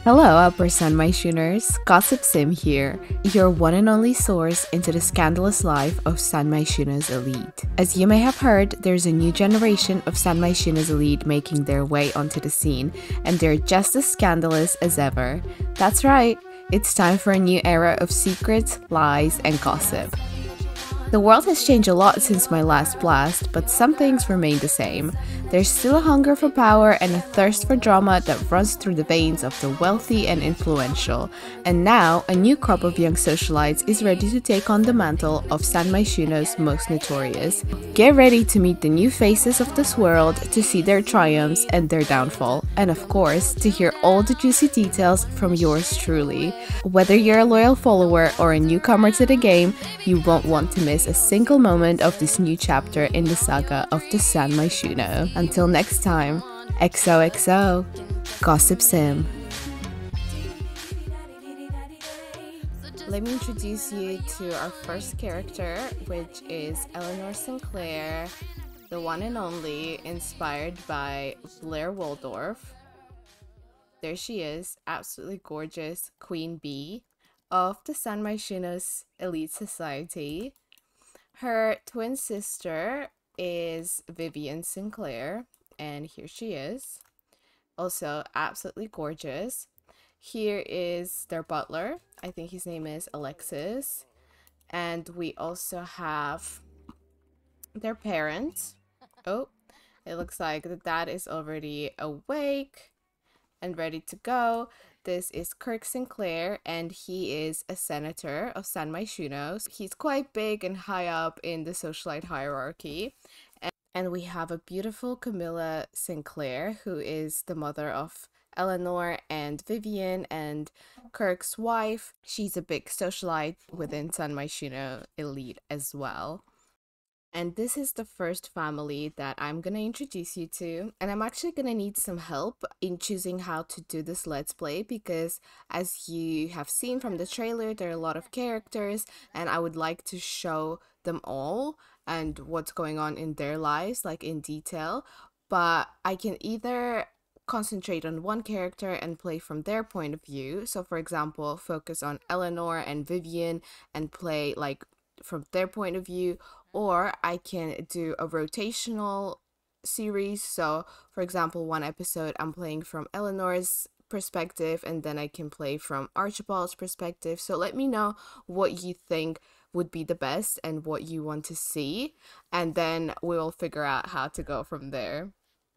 Hello, Upper Sun My Shooners, Gossip Sim here, your one and only source into the scandalous life of San My Shoonas elite. As you may have heard, there's a new generation of San My Shoonas elite making their way onto the scene, and they're just as scandalous as ever. That's right, it's time for a new era of secrets, lies, and gossip. The world has changed a lot since my last blast, but some things remain the same. There's still a hunger for power and a thirst for drama that runs through the veins of the wealthy and influential. And now, a new crop of young socialites is ready to take on the mantle of San Myshuno's most notorious. Get ready to meet the new faces of this world, to see their triumphs and their downfall, and of course, to hear all the juicy details from yours truly. Whether you're a loyal follower or a newcomer to the game, you won't want to miss a single moment of this new chapter in the saga of the San Myshuno. Until next time, XOXO, Gossip Sim. Let me introduce you to our first character, which is Eleanor Sinclair, the one and only, inspired by Blair Waldorf. There she is, absolutely gorgeous Queen Bee of the San Myshuno's elite society. Her twin sister is Vivian Sinclair, and here she is, also absolutely gorgeous. Here is their butler, I think his name is Alexis, and we also have their parents. Oh, it looks like the dad is already awake and ready to go. This is Kirk Sinclair, and he is a senator of San Myshuno. He's quite big and high up in the socialite hierarchy. And we have a beautiful Camilla Sinclair, who is the mother of Eleanor and Vivian and Kirk's wife. She's a big socialite within San Myshuno elite as well. And this is the first family that I'm gonna introduce you to. And I'm actually gonna need some help in choosing how to do this Let's Play, because as you have seen from the trailer, there are a lot of characters and I would like to show them all and what's going on in their lives, like in detail. But I can either concentrate on one character and play from their point of view. So for example, focus on Eleanor and Vivian and play like from their point of view, or I can do a rotational series. So for example, one episode I'm playing from Eleanor's perspective, and then I can play from Archibald's perspective. So let me know what you think would be the best and what you want to see, and then we'll figure out how to go from there.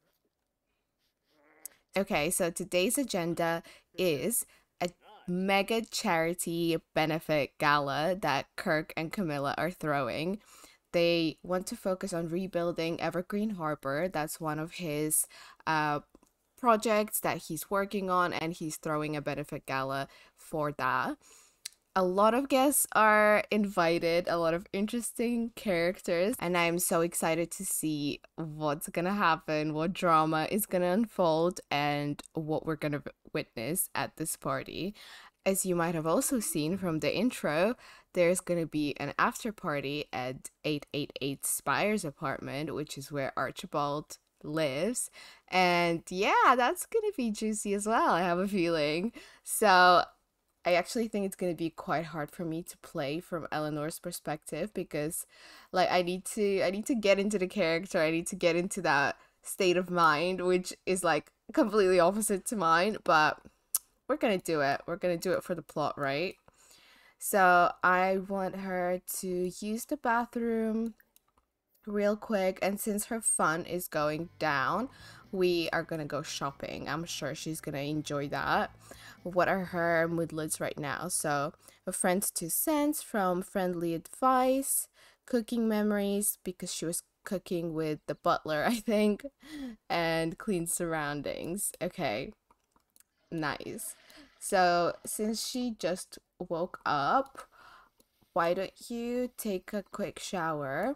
Okay, so today's agenda is a mega charity benefit gala that Kirk and Camilla are throwing. They want to focus on rebuilding Evergreen Harbor. That's one of his projects that he's working on, and he's throwing a benefit gala for that. A lot of guests are invited, a lot of interesting characters, and I'm so excited to see what's gonna happen, what drama is gonna unfold, and what we're gonna witness at this party. As you might have also seen from the intro, there's gonna be an after party at 888 Spire's apartment, which is where Archibald lives. And yeah, that's gonna be juicy as well, I have a feeling. So I actually think it's going to be quite hard for me to play from Eleanor's perspective, because like I need to get into the character. I need to get into that state of mind, which is like completely opposite to mine, but we're going to do it. We're going to do it for the plot, right? So I want her to use the bathroom real quick, and since her fun is going down, we are gonna go shopping. I'm sure she's gonna enjoy that. What are her moodlets right now? So a friend's 2 cents from friendly advice, cooking memories because she was cooking with the butler, I think, and clean surroundings. Okay, nice. So since she just woke up, why don't you take a quick shower?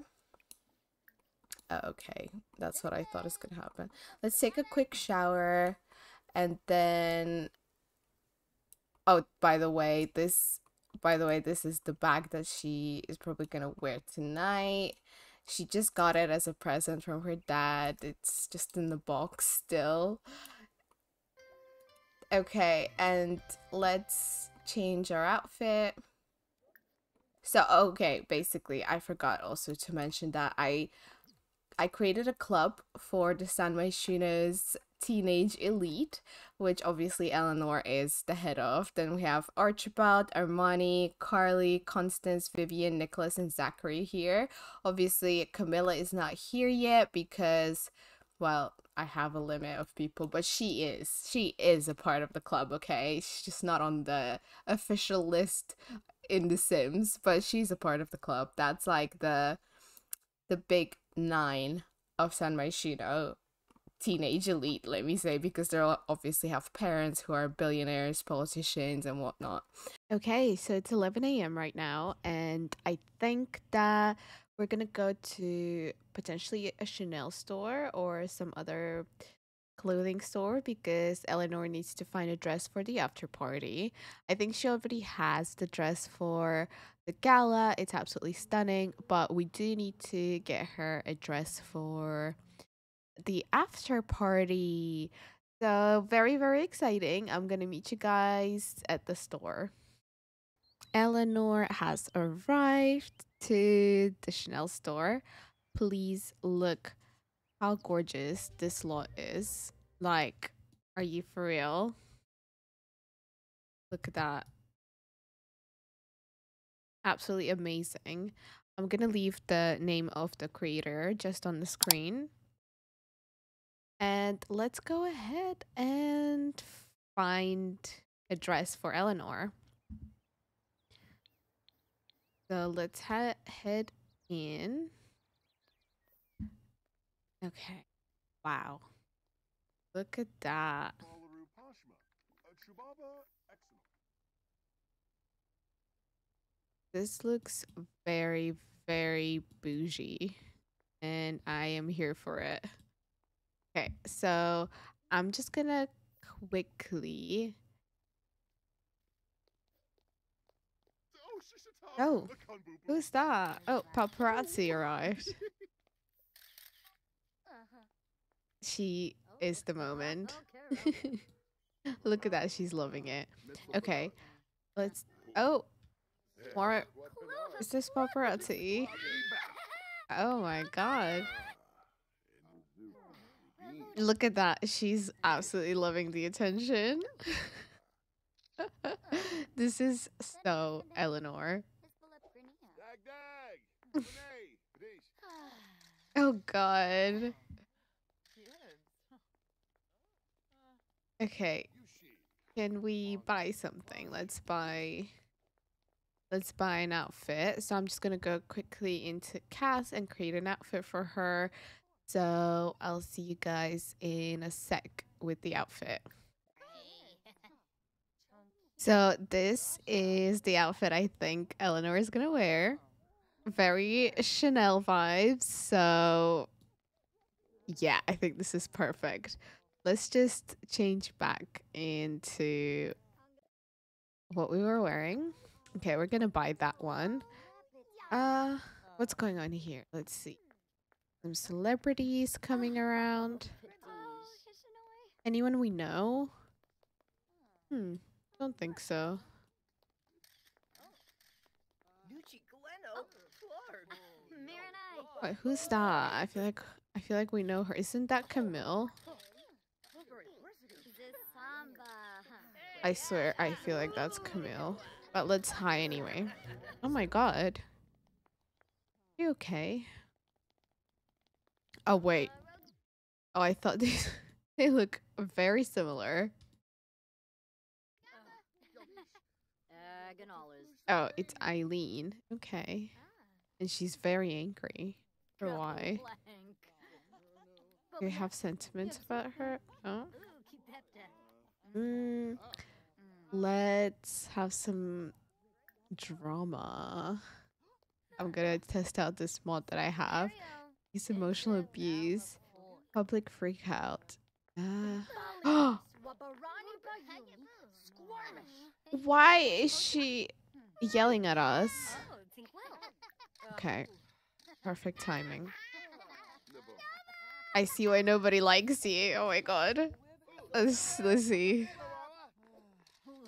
Okay, that's what I thought is gonna happen. Let's take a quick shower, and then oh, by the way, this is the bag that she is probably gonna wear tonight. She just got it as a present from her dad. It's just in the box still. Okay, and let's change our outfit. So, okay, basically, I forgot also to mention that I created a club for the San Myshuno's Teenage Elite, which obviously Eleanor is the head of. Then we have Archibald, Armani, Carly, Constance, Vivian, Nicholas, and Zachary here. Obviously, Camilla is not here yet because, well, I have a limit of people, but she is. She is a part of the club, okay? She's just not on the official list in The Sims, but she's a part of the club. That's like the big nine of San Myshuno teenage elite, let me say, because they obviously have parents who are billionaires, politicians, and whatnot. Okay, so it's 11 a.m. right now, and I think that we're gonna go to potentially a Chanel store or some other clothing store because Eleanor needs to find a dress for the after party. I think she already has the dress for the gala. It's absolutely stunning, but we do need to get her a dress for the after party. So, very, very exciting. I'm gonna meet you guys at the store. Eleanor has arrived to the Chanel store. Please look how gorgeous this lot is. Like, are you for real? Look at that. Absolutely amazing. I'm gonna leave the name of the creator just on the screen. And let's go ahead and find a dress for Eleanor. So let's head in. Okay. Wow. Look at that. This looks very, very bougie, and I am here for it. Okay, so I'm just gonna quickly. Oh, who's that? Oh, paparazzi arrived. She is the moment. Look at that, she's loving it. Okay, let's. Oh, more. Is this paparazzi? Oh my god. Look at that. She's absolutely loving the attention. This is so Eleanor. Oh god. Okay. Can we buy something? Let's buy an outfit. So I'm just gonna go quickly into Cass and create an outfit for her. So I'll see you guys in a sec with the outfit. So this is the outfit I think Eleanor is gonna wear. Very Chanel vibes. So yeah, I think this is perfect. Let's just change back into what we were wearing. Okay, we're gonna buy that one. What's going on here? Let's see. Some celebrities coming around. Anyone we know? Don't think so. Wait, who's that? I feel like we know her. Isn't that Camille? I swear, I feel like that's Camille. But let's hi anyway. Oh my god. Are you okay? Oh wait. Oh, I thought these they look very similar. Oh, it's Eileen. Okay. And she's very angry. For why? Do you have sentiments about her? Oh. Let's have some drama. I'm gonna test out this mod that I have. It's emotional abuse. Public freak out. Why is she yelling at us? Okay. Perfect timing. I see why nobody likes you. Oh my god. Let's see.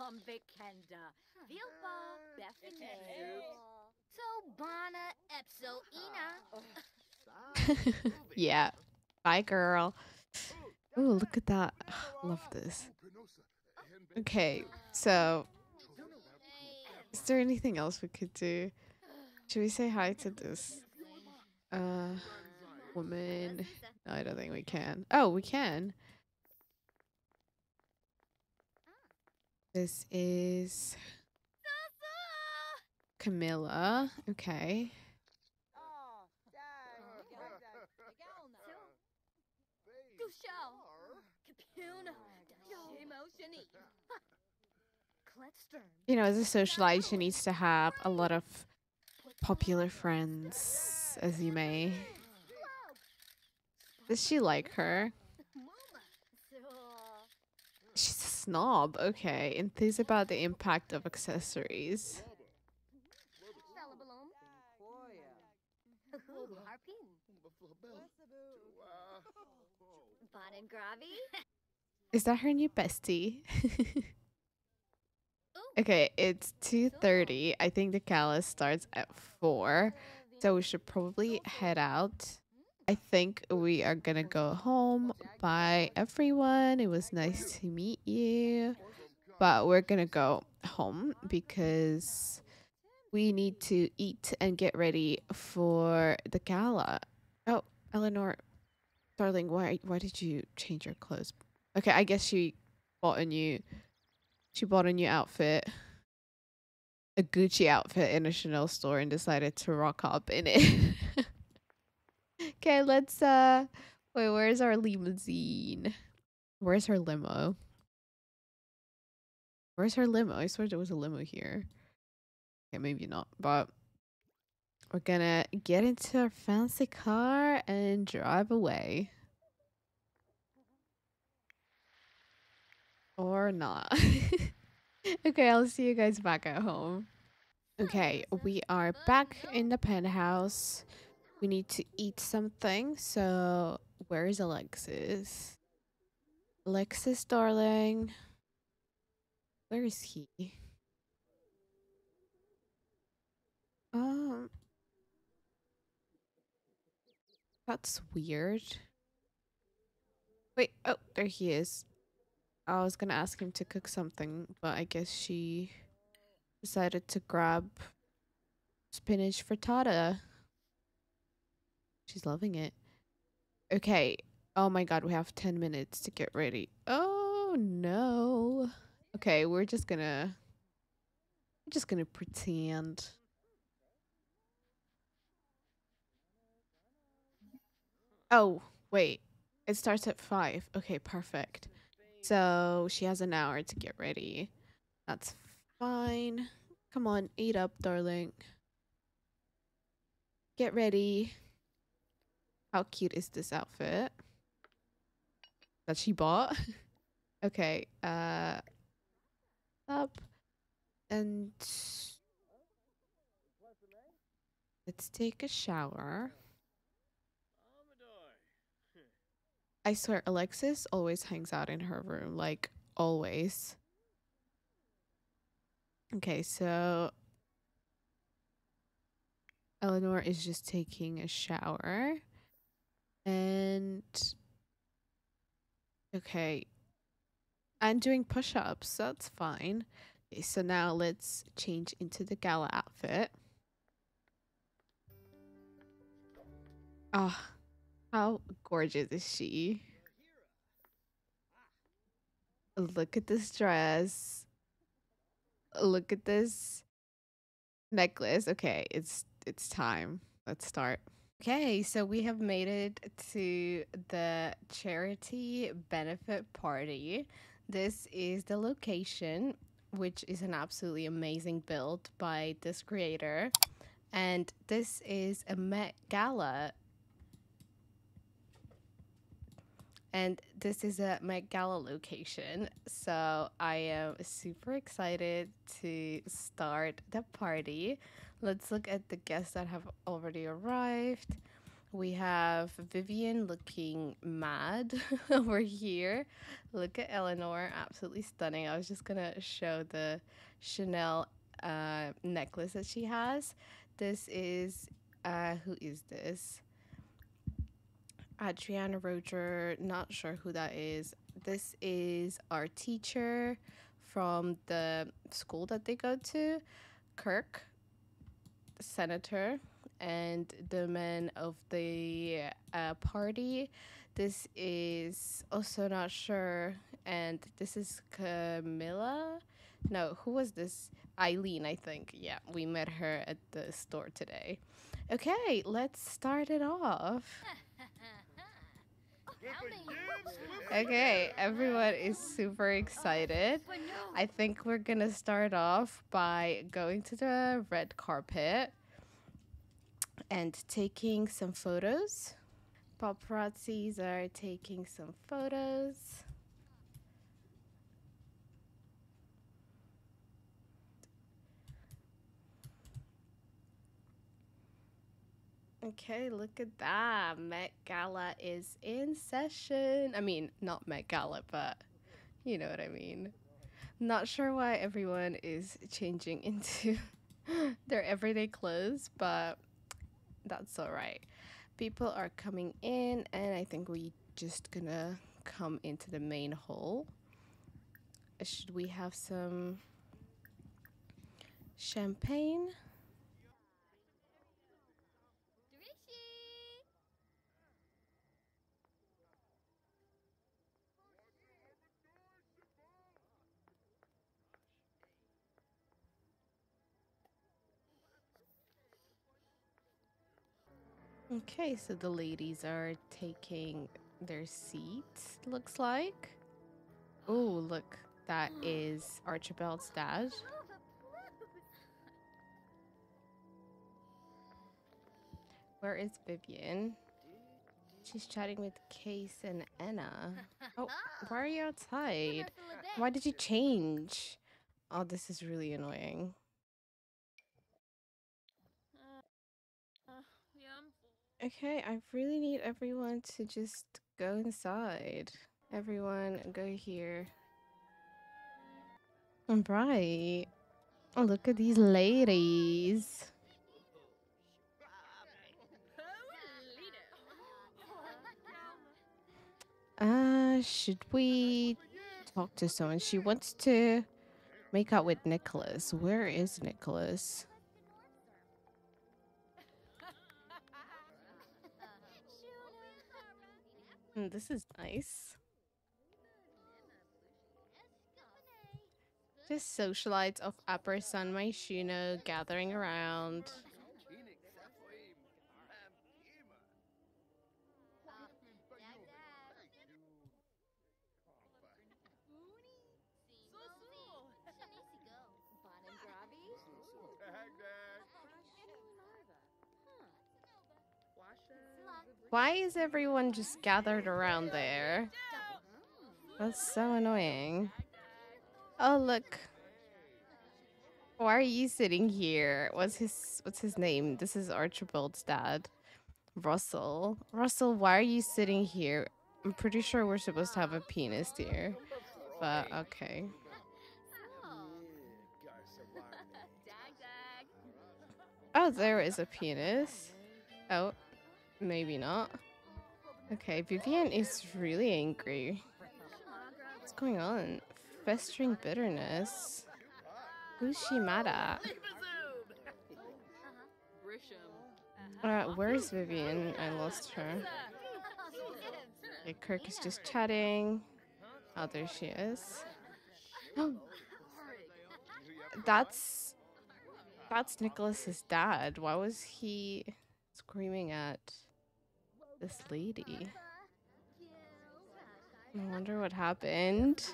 Yeah. Bye, girl. Oh, look at that. Love this. Okay, so is there anything else we could do? Should we say hi to this uh woman? No, I don't think we can. Oh, we can. This is Camilla. Okay. You know, as a socialite, she needs to have a lot of popular friends, as you may. Does she like her? She's a snob. Okay. Enthused about the impact of accessories. Is that her new bestie? Okay, it's 2:30. I think the gala starts at 4. So we should probably head out. I think we are gonna go home. Bye, everyone. It was nice to meet you. But we're gonna go home because we need to eat and get ready for the gala. Oh, Eleanor, darling, why did you change your clothes? Okay, I guess bought a new she bought a new outfit, a Gucci outfit in a Chanel store, and decided to rock up in it. Okay, let's wait, where's our limousine? Where's her limo? Where's her limo? I swear there was a limo here. Okay, maybe not, but we're gonna get into our fancy car and drive away. Or not. Okay, I'll see you guys back at home. Okay, we are back in the penthouse. We need to eat something. So, where is Alexis? Alexis, darling. Where is he? Um, that's weird. Wait, oh, there he is. I was gonna ask him to cook something, but I guess she decided to grab spinach frittata. She's loving it. Okay. Oh my god, we have 10 minutes to get ready. Oh no. Okay, we're just gonna pretend. Oh, wait. It starts at 5. Okay, perfect. So she has an hour to get ready. That's fine. Come on, eat up, darling. Get ready. How cute is this outfit that she bought? Okay, up and let's take a shower. I swear, Alexis always hangs out in her room, like always. Okay, so Eleanor is just taking a shower. And okay, I'm doing push-ups. That's fine. Okay, so now let's change into the gala outfit. Ah, how gorgeous is she? Look at this dress. Look at this necklace. Okay, it's time. Let's start. Okay, so we have made it to the charity benefit party. This is the location, which is an absolutely amazing build by this creator. And this is a Met Gala. And this is a Met Gala location. So I am super excited to start the party. Let's look at the guests that have already arrived. We have Vivian looking mad over here. Look at Eleanor, absolutely stunning. I was just gonna show the Chanel necklace that she has. This is who is this? Adriana Roger, not sure who that is. This is our teacher from the school that they go to, Kirk, senator, and the men of the party. This is also not sure. And this is Camilla. No, who was this? Eileen, I think. Yeah, we met her at the store today. Okay, let's start it off. Okay, everyone is super excited. I think we're gonna start off by going to the red carpet and taking some photos. Paparazzis are taking some photos. Okay, look at that. Met Gala is in session. I mean, not Met Gala, but you know what I mean. Not sure why everyone is changing into their everyday clothes, but that's all right. People are coming in, and I think we just gonna come into the main hall. Should we have some champagne? Okay, so the ladies are taking their seats, looks like. Oh, look, that is Archibald's dad. Where is Vivian? She's chatting with Case and Anna. Oh, why are you outside? Why did you change? Oh, this is really annoying. Okay, I really need everyone to just go inside. Everyone, go here. Right. Oh, look at these ladies. Should we talk to someone? She wants to make out with Nicholas. Where is Nicholas? This is nice. Just socialites of Upper San Myshuno gathering around. Why is everyone just gathered around there? That's so annoying. Oh, look. Why are you sitting here? What's his name? This is Archibald's dad. Russell. Russell, why are you sitting here? I'm pretty sure we're supposed to have a pianist here. But okay. Oh, there is a pianist. Oh, maybe not. Okay, Vivian is really angry. What's going on? Festering bitterness. Who's she mad at? Where's Vivian? I lost her. Okay, Kirk is just chatting. Oh, there she is. Oh, that's Nicholas's dad. Why was he screaming at this lady? I wonder what happened.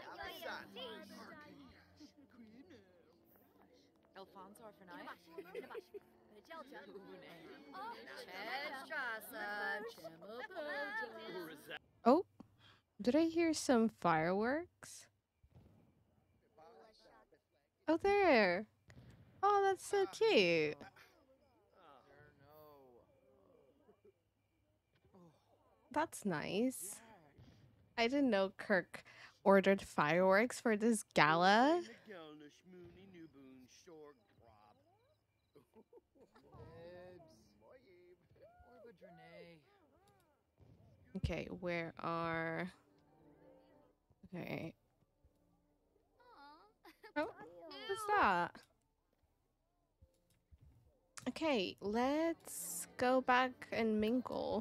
Oh, did I hear some fireworks? Oh, there. Oh, that's so cute. That's nice. I didn't know Kirk ordered fireworks for this gala. Okay, where are... Okay. Oh, what's that? Okay, let's go back and mingle.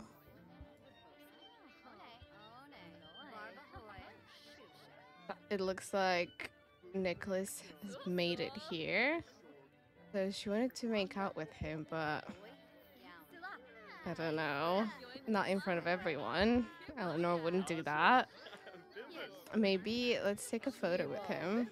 It looks like Nicholas has made it here. So she wanted to make out with him, but I don't know. Not in front of everyone. Eleanor wouldn't do that. Maybe let's take a photo with him.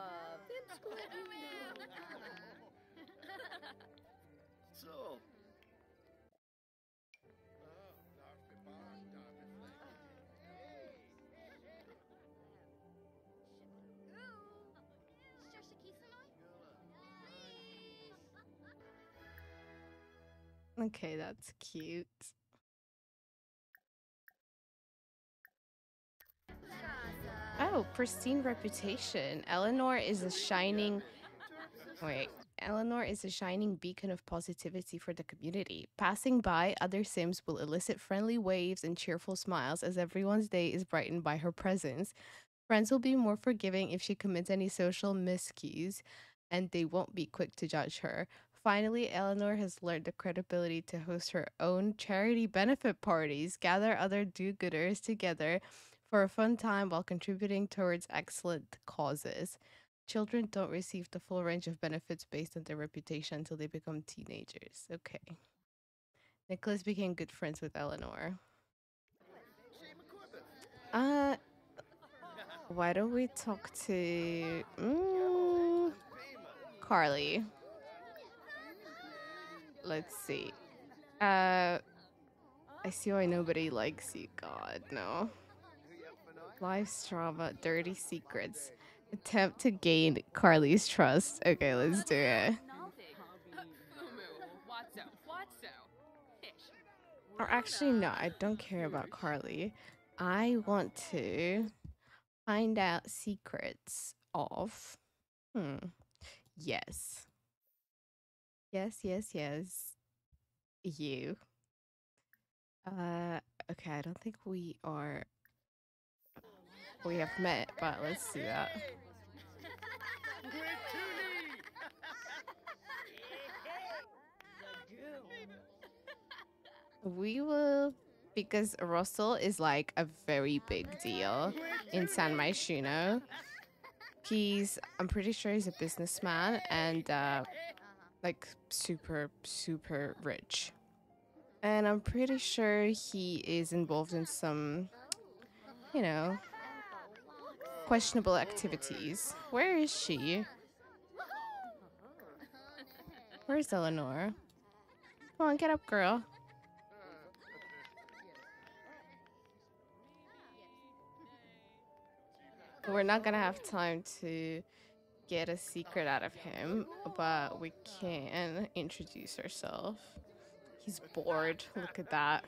Okay, that's cute. Oh, pristine reputation. Eleanor is a shining... Wait. Eleanor is a shining beacon of positivity for the community. Passing by, other Sims will elicit friendly waves and cheerful smiles as everyone's day is brightened by her presence. Friends will be more forgiving if she commits any social miscues, and they won't be quick to judge her. Finally, Eleanor has learned the credibility to host her own charity benefit parties, gather other do-gooders together for a fun time while contributing towards excellent causes. Children don't receive the full range of benefits based on their reputation until they become teenagers. Okay. Nicholas became good friends with Eleanor. Why don't we talk to Carly? Let's see. I see why nobody likes you. God, no. Live Strava, dirty secrets. Attempt to gain Carly's trust. Okay, let's do it. Or actually, no, I don't care about Carly. I want to find out secrets of... Yes. Yes, yes, yes. You. Okay, I don't think we have met, but let's do that. We will, because Russell is like a very big deal in San Myshuno. I'm pretty sure he's a businessman and like super, super rich. And I'm pretty sure he is involved in some, you know, questionable activities. Where is she? Where's Eleanor? Come on, get up, girl. We're not gonna have time to get a secret out of him, but we can introduce ourselves. He's bored. Look at that.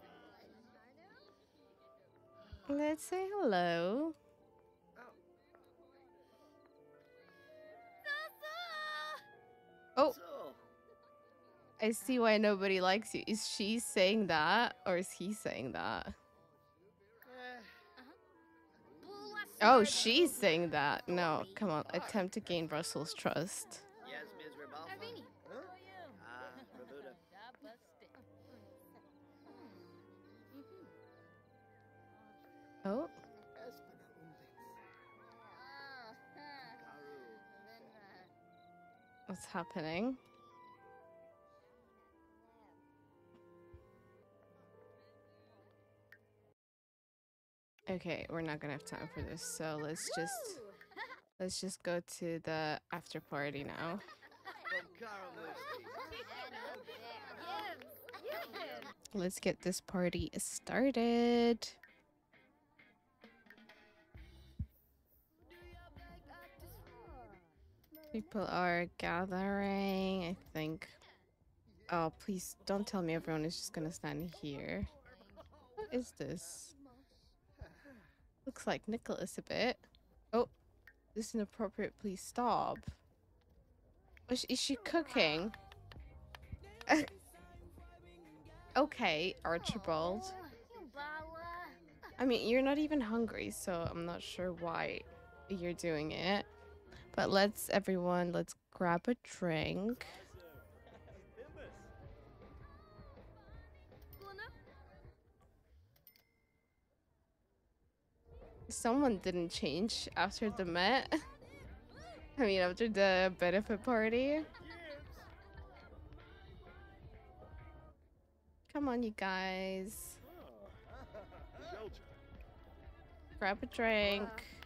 Let's say hello. Oh, I see why nobody likes you. Is she saying that, or is he saying that? Oh, she's saying that. No, come on. Attempt to gain Russell's trust. Oh. What's happening? Okay, we're not gonna have time for this, so let's just go to the after party now. Let's get this party started. People are gathering, I think. Oh, please don't tell me everyone is just gonna stand here. is this? Looks like Nicholas a bit. Oh, this is inappropriate. Please stop. Is she cooking? Okay, Archibald. I mean, you're not even hungry, so I'm not sure why you're doing it. But let's grab a drink. Someone didn't change after the Met. I mean, after the benefit party. Come on, you guys. Grab a drink.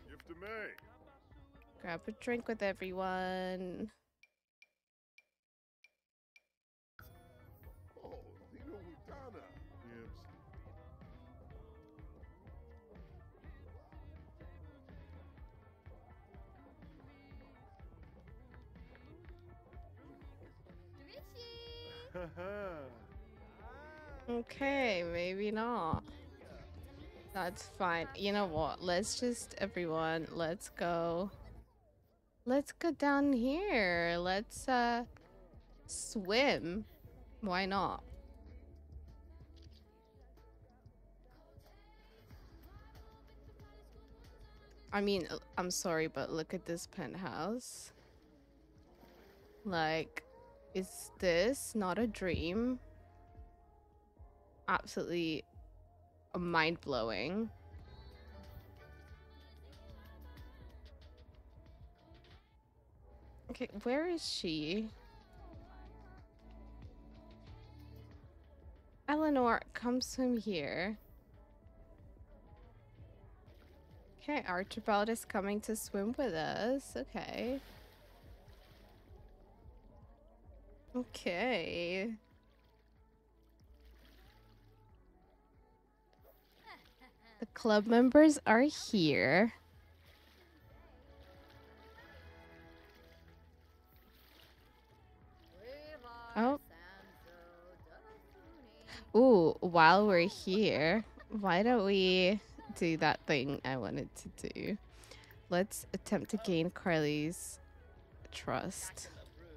Grab a drink with everyone. Okay, maybe not. That's fine. You know what? Let's just, everyone, let's go. Let's go down here. Let's, swim. Why not? I mean, I'm sorry, but look at this penthouse. Like, is this not a dream? Absolutely mind-blowing. Okay, where is she? Eleanor, come swim here. Okay, Archibald is coming to swim with us. Okay. Okay. The club members are here. Oh. Ooh, while we're here, why don't we do that thing I wanted to do? Let's attempt to gain Carly's trust.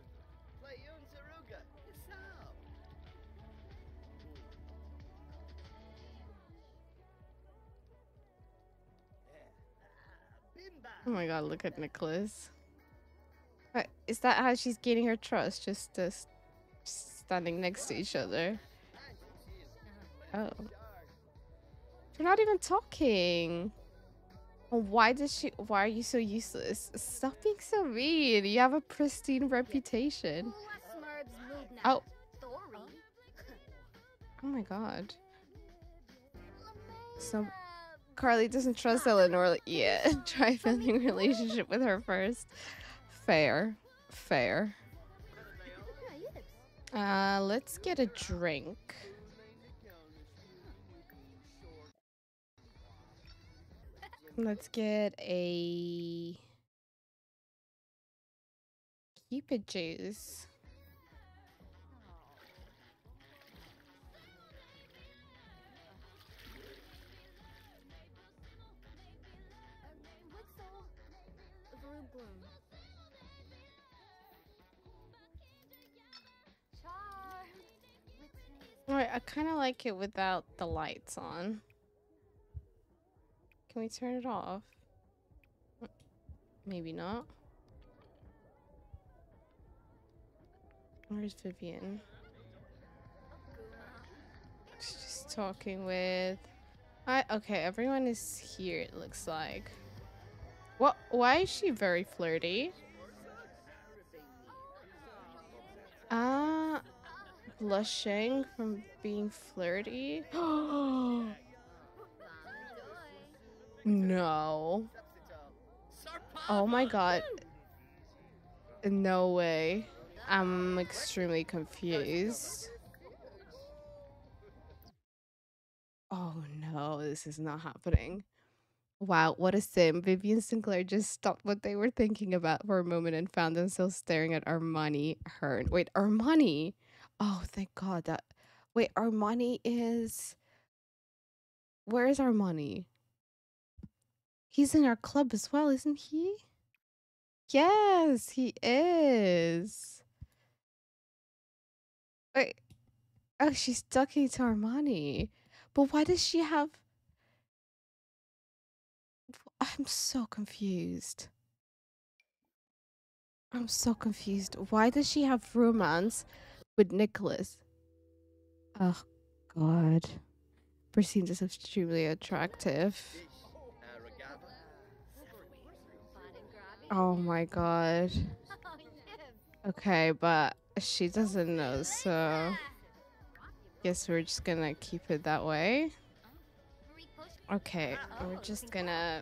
Oh my god, look at Nicholas. Is that how she's gaining her trust? Just standing next to each other? Oh. We're not even talking. Why are you so useless? Stop being so mean. You have a pristine reputation. Oh. Oh my god. So Carly doesn't trust Eleanor yet. Try building a relationship with her first. Fair. Fair. Let's get a drink. Let's get a Cupid juice. Alright, I kind of like it without the lights on. Can we turn it off? Maybe not. Where's Vivian? She's just talking with... Okay, everyone is here, it looks like. What? Why is she very flirty? Blushing from being flirty? No. Oh my god. No way. I'm extremely confused. Oh no, this is not happening. Wow, what a sim. Vivian Sinclair just stopped what they were thinking about for a moment and found themselves staring at Armani Hearn. Wait, Armani? Oh, thank god that... Wait, Armani is... Where is our money? He's in our club as well, isn't he? Yes, he is. Wait. Oh, she's talking to Armani. But why does she have... I'm so confused. I'm so confused. Why does she have romance with Nicholas? Oh, God. Perceived as extremely attractive. Oh my God. Okay, but she doesn't know, so... Guess we're just gonna keep it that way. Okay, we're just gonna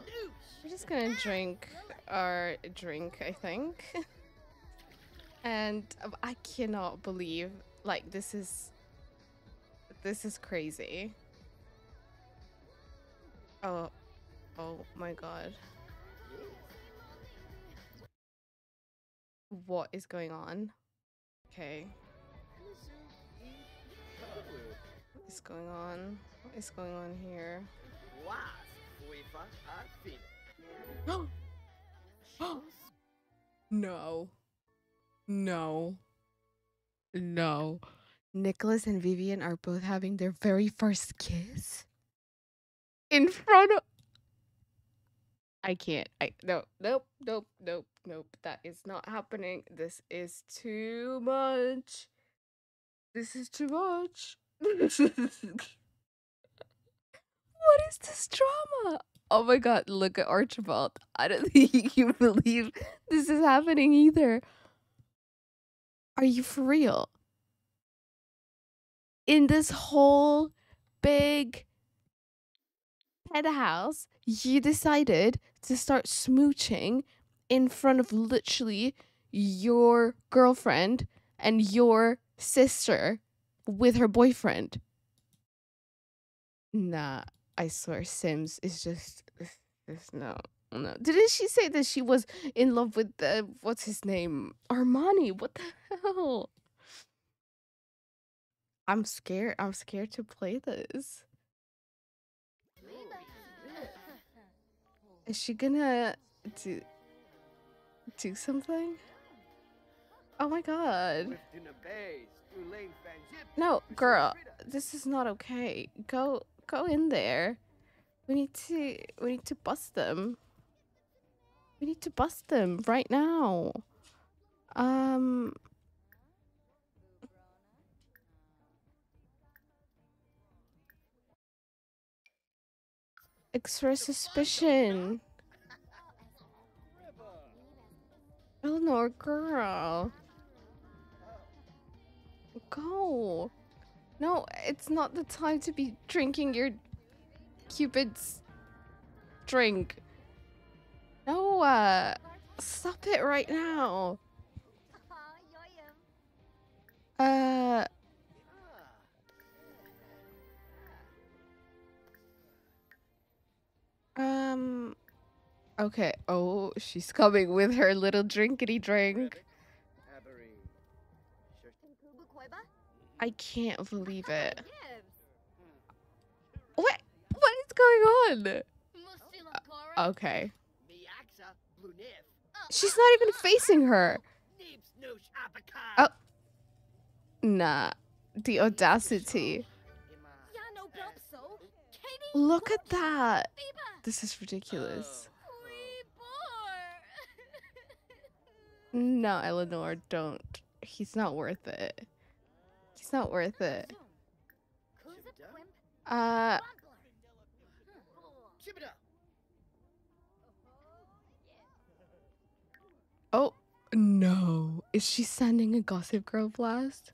drink our drink, I think. And I cannot believe, like, this is crazy. Oh my God. What is going on? Okay. What is going on? What is going on here? No. No. No. Nicholas and Vivian are both having their very first kiss in front of... I can't. Nope. That is not happening. This is too much. This is too much. What is this drama? Oh my God, look at Archibald. I don't think you can believe this is happening either. Are you for real? In this whole big penthouse, you decided to start smooching in front of literally your girlfriend and your sister with her boyfriend. Nah, I swear Sims is just no. Didn't she say that she was in love with what's his name? Armani. What the hell? I'm scared. I'm scared to play this. Is she gonna do something? Oh my God. No, girl, this is not okay. Go in there. We need to bust them. We need to bust them right now. Express suspicion. Eleanor, girl. Go. No, it's not the time to be drinking your Cupid's drink. No, stop it right now. Okay. Oh, she's coming with her little drinkity drink. I can't believe it. What is going on? Okay. She's not even facing her. Oh. Nah. The audacity. Look at that. This is ridiculous. No, Eleanor, don't. He's not worth it. He's not worth it. Oh, no. Is she sending a Gossip Girl blast?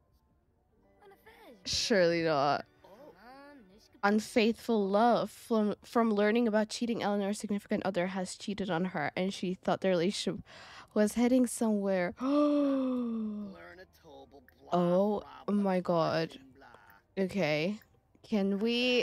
Surely not. Unfaithful love. From learning about cheating, Eleanor's significant other has cheated on her, and she thought the relationship was heading somewhere. Oh my God. Okay. Can we...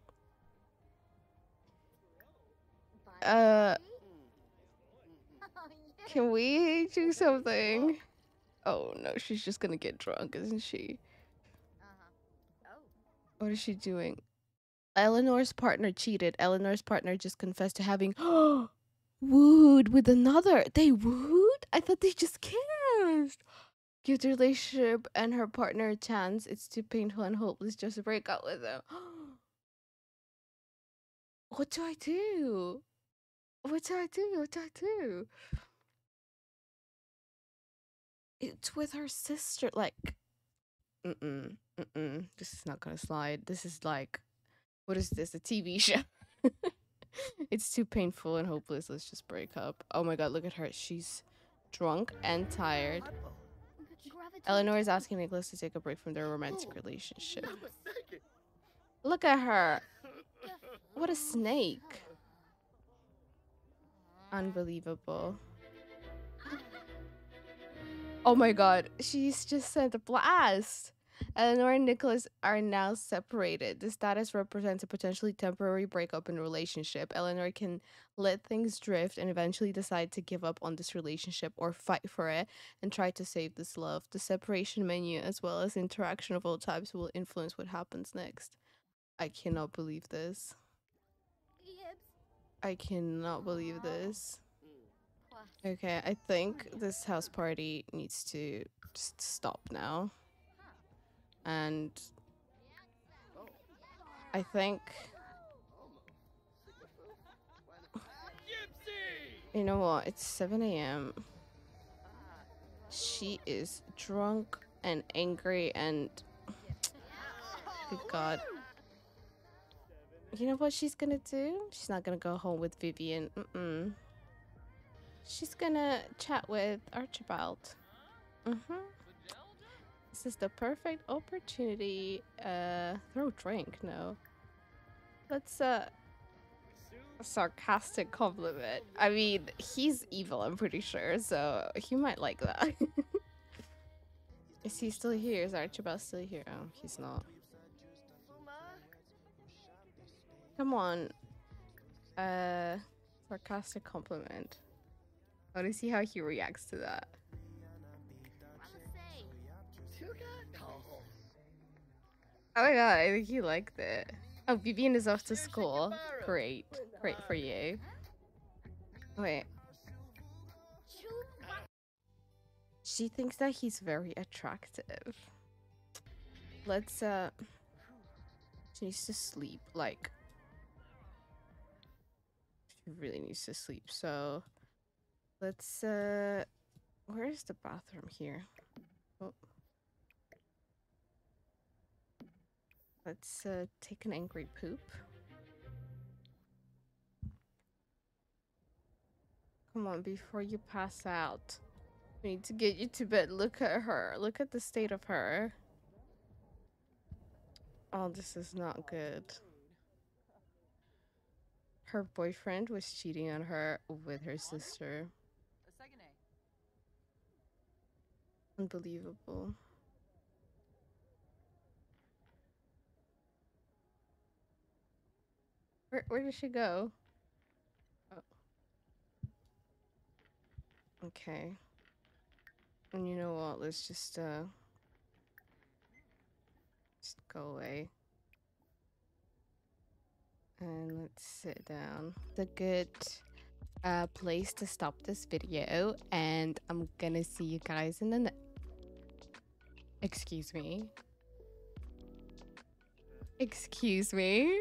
Can we do something? Oh no, she's just gonna get drunk, isn't she? What is she doing? Eleanor's partner cheated. Eleanor's partner just confessed to having wooed with another. They wooed? I thought they just kissed. Give the relationship and her partner a chance. It's too painful and hopeless just to break up with them. What do I do? What do I do? What do I do? It's with her sister. Like, this is not gonna slide. This is like, what is this? A TV show? It's too painful and hopeless. Let's just break up. Oh my god, look at her. She's drunk and tired. Eleanor is asking Nicholas to take a break from their romantic relationship. Look at her. What a snake. Unbelievable. Oh my god, she's just sent a blast. Eleanor and Nicholas are now separated. The status represents a potentially temporary breakup in a relationship. Eleanor can let things drift and eventually decide to give up on this relationship or fight for it and try to save this love. The separation menu, as well as interaction of all types, will influence what happens next. I cannot believe this. I cannot believe this. Okay, I think this house party needs to just stop now. And I think, you know what, it's 7 a.m. She is drunk and angry and good god. You know what she's gonna do? She's not gonna go home with Vivian. She's gonna chat with Archibald. This is the perfect opportunity. Throw drink, no. Let's a sarcastic compliment. I mean, he's evil, I'm pretty sure, so he might like that. Is he still here? Is Archibald still here? Oh, he's not. Come on. Sarcastic compliment. I want to see how he reacts to that. Oh my god, I think he liked it. Oh, Vivian is off to school. Great. Great for you. Wait. She thinks that he's very attractive. Let's, she needs to sleep, like... She really needs to sleep, so... Let's, where's the bathroom here? Oh. Let's, take an angry poop. Come on, before you pass out. We need to get you to bed. Look at her. Look at the state of her. Oh, this is not good. Her boyfriend was cheating on her with her sister. Unbelievable. Where did she go? Oh. Okay. And you know what? Let's just go away. And let's sit down. The good place to stop this video, and I'm gonna see you guys in the Excuse me. Excuse me.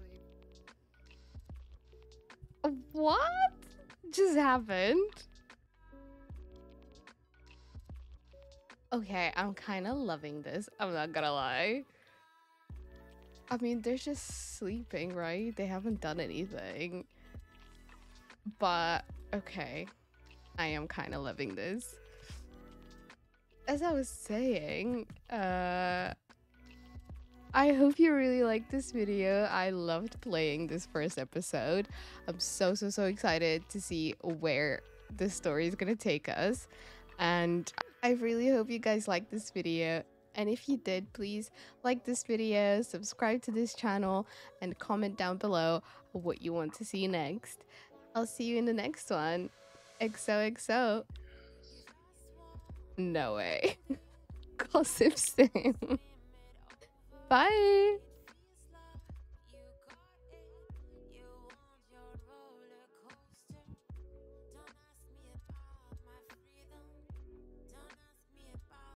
What just happened? Okay, I'm kind of loving this. I'm not gonna lie. I mean, they're just sleeping, right? They haven't done anything. But, okay. I am kind of loving this. As I was saying, I hope you really liked this video. I loved playing this first episode. I'm so excited to see where this story is gonna take us. And I really hope you guys liked this video. And if you did, please like this video, subscribe to this channel, and comment down below what you want to see next. I'll see you in the next one. XOXO. No way. Gossip Sim. Bye.